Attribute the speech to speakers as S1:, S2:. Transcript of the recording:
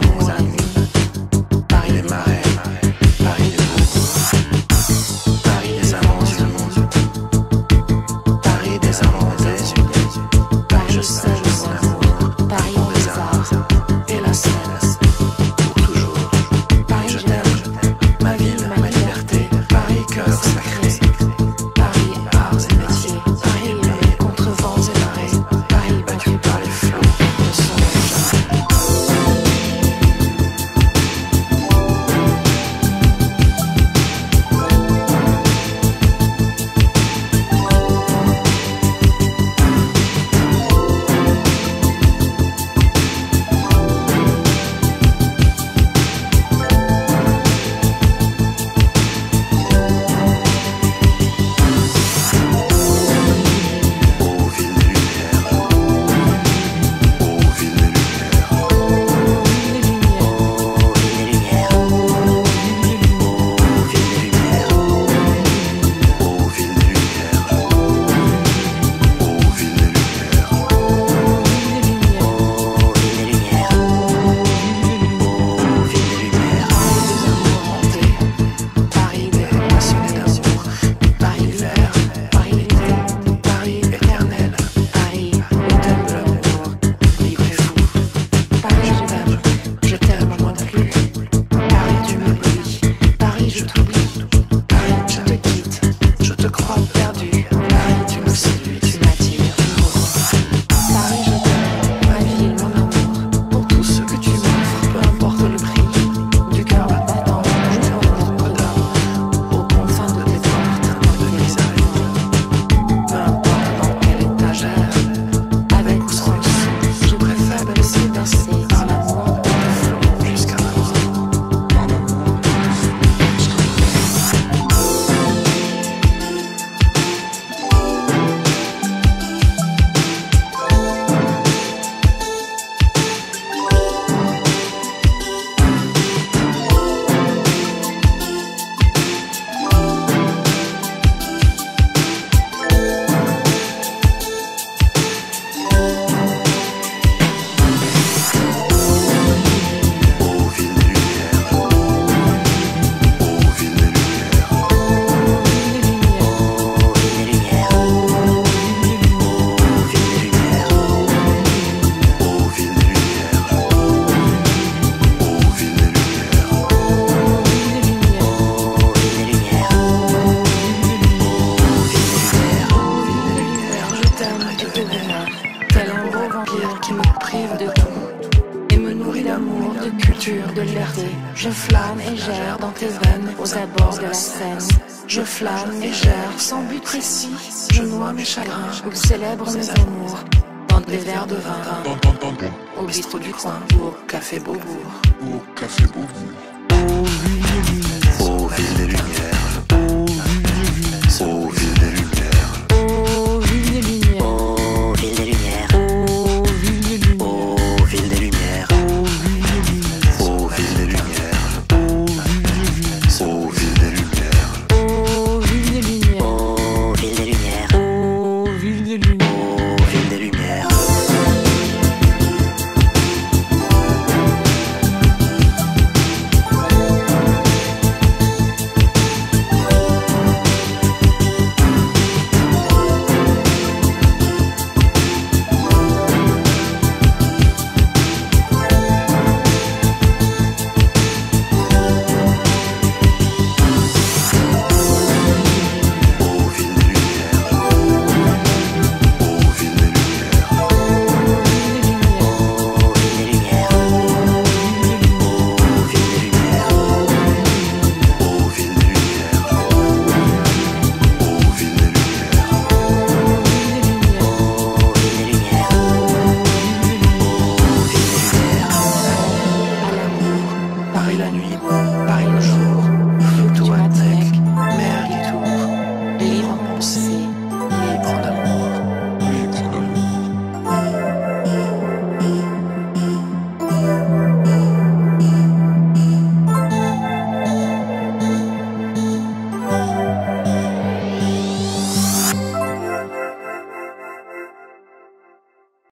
S1: aux amis, Paris des marais, Paris des beaux, Paris des aventures, Paris des inventés, Paris je sais mon amour, Paris des arts et la scène, pour toujours, Paris je t'aime, ma ville, ma liberté, Paris cœur sacré, Paris arts et métiers, Paris aimé contre vents et marées, Paris battu par les flots, ne sommeille jamais.
S2: Je flâne et gère dans tes veines, aux abords de la Seine. Je flâne et gère sans but précis. Je noie mes chagrins ou célèbre mes amours dans des verres de vin. Au bistrot du coin ou au café Beaubourg.
S1: Aux ville des lumières.